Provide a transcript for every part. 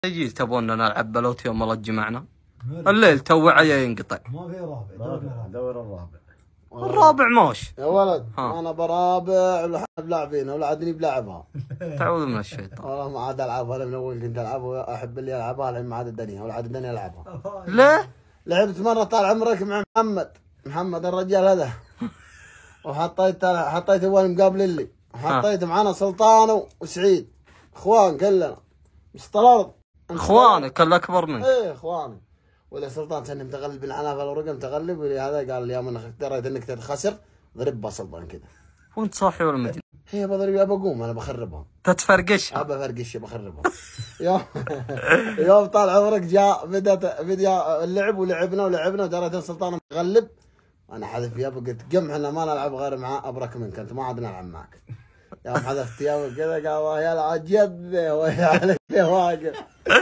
يجي تبوننا نلعب بلوت يوم الله تجمعنا الليل تو عيا ينقطع. ما في رابع. دور الرابع موش يا ولد. انا برابع ولحد لاعبين ولعدني بلعبها. تعوذ من الشيطان. والله ما عاد العبها. انا من اول كنت العبها احب اللي العبها الحين ما عاد الدنيا ولعد الدنيا العبها. ليه؟ لعبت مره طال عمرك مع محمد الرجال هذا حطيت اول مقابل اللي حطيت معنا سلطان وسعيد اخوان كلنا مستلرض اخوانك الاكبر منك. ايه اخواني. ولا سلطان كان متغلب بالعنافه ورقم متغلب وهذا قال اليوم انك دريت انك تتخسر ضربها سلطان كذا. وانت صاحي ولا مدري؟ هي بضرب بقوم انا بخربها. تتفرقشها؟ ابى افرقش بخربها. يوم طال عمرك جاء بدا اللعب ولعبنا ودريت ان سلطان متغلب. انا حذف يابا قلت قم احنا ما نلعب غير مع ابرك منك انت ما عاد نلعب معك. يوم حذفت يابا كذا قال يا العجب ويا واقف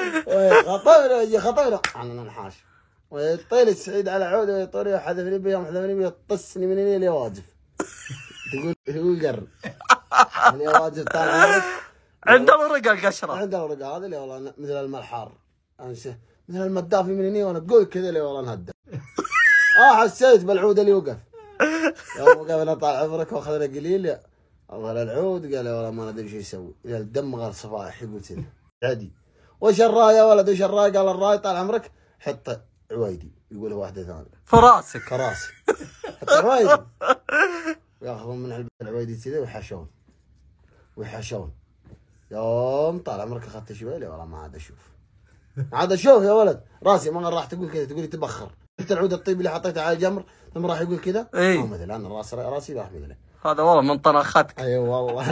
خطبنا انا ننحاش ويطيل السعيد على عود ويطير يحذفني بي يوم حذفني بي يطسني من اللي واجف. تقول قر اللي واجف طال عمرك عنده ورقه القشره. عنده ورقه هذا اللي والله مثل الملحار مثل المدافي من هني وانا تقول كذا اللي والله نهدى. حسيت بالعود اللي وقف. يوم وقفنا طال عمرك واخذنا قليل ابغى العود قال يا والله ما ندري شو يسوي الدم غير صفائح يقول كذا عادي. وش الراي يا ولد وش الراي؟ قال الراي طال عمرك حط عويدي يقول واحده ثانيه في راسك كراسي حط عويدي وياخذون من علبه العويدي كذا ويحشون. يوم طال عمرك اخذت شوي والله ما عاد اشوف يا ولد راسي ما راح تقول كذا تقول تبخر. شفت العود الطيب اللي حطيته على الجمر ثم راح يقول كذا اي مثل انا راسي راح مثله هذا والله من طناختك. اي والله.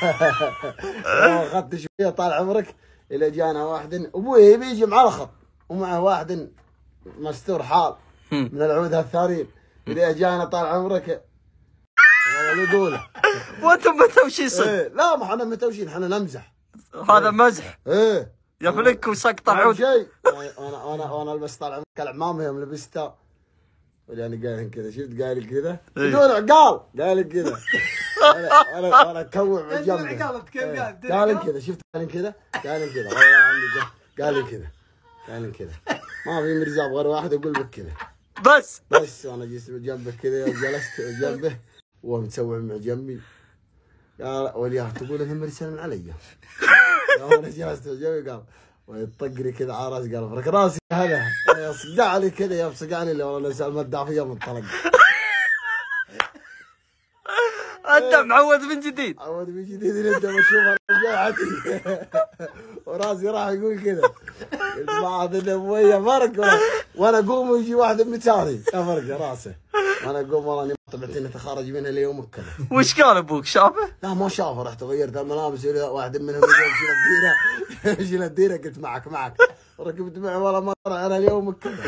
اخذت شويه طال عمرك الى جانا واحد ابوي يبي يجي مع الخط ومعه واحد مستور حال من العود الثانيين الى جانا طال عمرك والله نقوله. وانتم متوشين صدق؟ إيه لا ما احنا متوشين احنا نمزح. هذا مزح. ايه يفلك وسقط العود. شيء انا البس طال عمرك العمامه يوم لبستها يعني قال كذا شفت قال كذا بدون قال كذا انا كوع جنبه قال كذا شفت قال كذا والله عندي قال كذا ما في مرزاب غير واحد يقول لك كذا بس انا جلست جنبه كذا جلست جنبه وهو متسوع مع جنبي قال ولياه تقول انه مرسل من علي. انا جلست جنبي قال ويطقني كذا على راسي قال فرك راسي هذا صقعني كذا يصقعني اللي والله لسه المدافيه منطلق. انت معود من جديد. معود من جديد انت بشوف رجعتي وراسي راح يقول كذا قلت ما عاد ابويا فرق وانا اقوم ويجي واحد من ثاني فرق راسه وانا اقوم والله اني طلعتني تخرج منها ليومك كذا. وش قال ابوك شافه؟ لا ما شافه رحت غيرت الملابس واحد منهم شيل الديره قلت معك ركبت معه والله ما انا اليوم كذا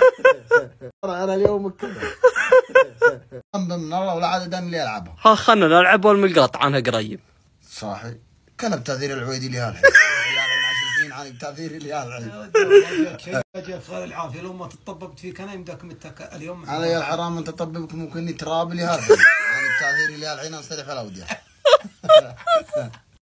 من الله ولا عاد اللي العبها. ها خلنا نلعب والملقاط عنها قريب. صاحي كان بتاثير العويدي اللي هالحين 10 سنين عن بتاثير اللي هالحين. شيء يا خير العافيه لو ما تطببت فيك انا يمداك اليوم على يا الحرام انت تطببك ممكن تراب اللي هالحين عن بتاثير اللي هالحين انصرف على وديها.